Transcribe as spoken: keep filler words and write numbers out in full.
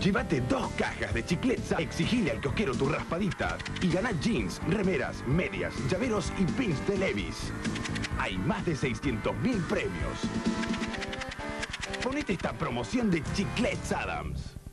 Llévate dos cajas de Chiclets, exigile al kiosquero tu raspadita y ganá jeans, remeras, medias, llaveros y pins de Levis. Hay más de seiscientos mil premios. Ponete esta promoción de Chiclets Adams.